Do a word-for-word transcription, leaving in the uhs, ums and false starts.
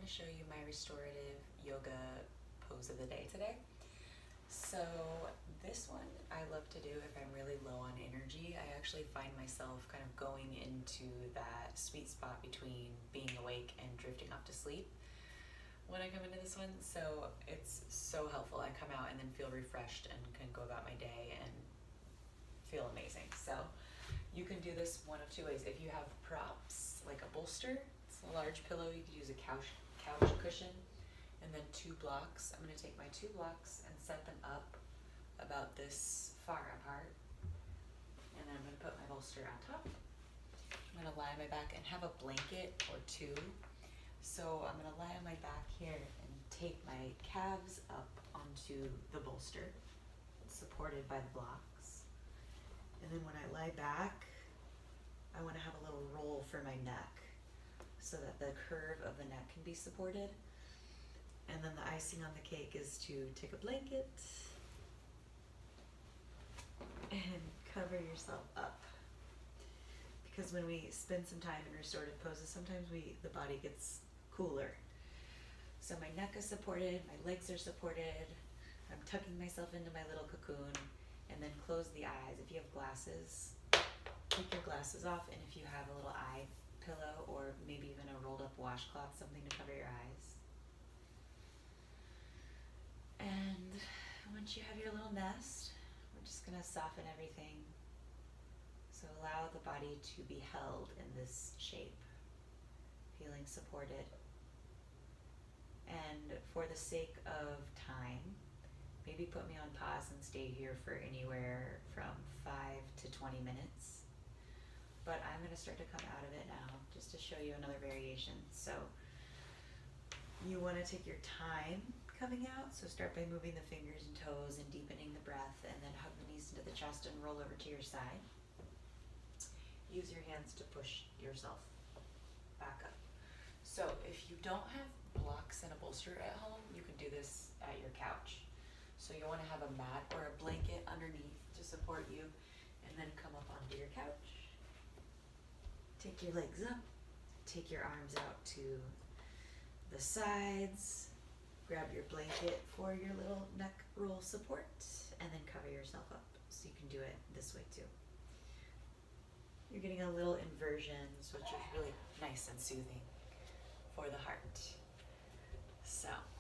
to show you my restorative yoga pose of the day today. So this one I love to do if I'm really low on energy. I actually find myself kind of going into that sweet spot between being awake and drifting off to sleep when I come into this one. So it's so helpful. I come out and then feel refreshed and can go about my day and feel amazing. So you can do this one of two ways. If you have props, like a bolster, it's a large pillow, you could use a couch, couch cushion, and then two blocks. I'm gonna take my two blocks and set them up about this far apart. And then I'm gonna put my bolster on top. I'm gonna lie on my back and have a blanket or two. So I'm gonna lie on my back here and take my calves up onto the bolster, supported by the blocks. And then when I lie back, I wanna have a little roll for my neck so that the curve of the neck can be supported. And then the icing on the cake is to take a blanket and cover yourself up. Because when we spend some time in restorative poses, sometimes we the body gets cooler. So my neck is supported, my legs are supported, I'm tucking myself into my little cocoon, and then close the eyes. If you have glasses, take your glasses off, and if you have a little eye pillow or maybe even a rolled up washcloth, something to cover your eyes. And once you have your little nest, we're just gonna soften everything. So allow the body to be held in this shape, feeling supported. And for the sake of time, maybe put me on pause and stay here for anywhere from five to twenty minutes. But I'm gonna start to come out of it now, just to show you another variation. So you wanna take your time coming out, so start by moving the fingers and toes and deepening the breath, and then hug the knees into the chest and roll over to your side. Use your hands to push yourself back up. So if you don't have blocks and a bolster at home, you can do this at your couch. So you wanna have a mat or a blanket underneath to support you, and then come up onto your couch. Take your legs up, take your arms out to the sides, grab your blanket for your little neck roll support, and then cover yourself up. So you can do it this way too. You're getting a little inversions, which is really nice and soothing for the heart. So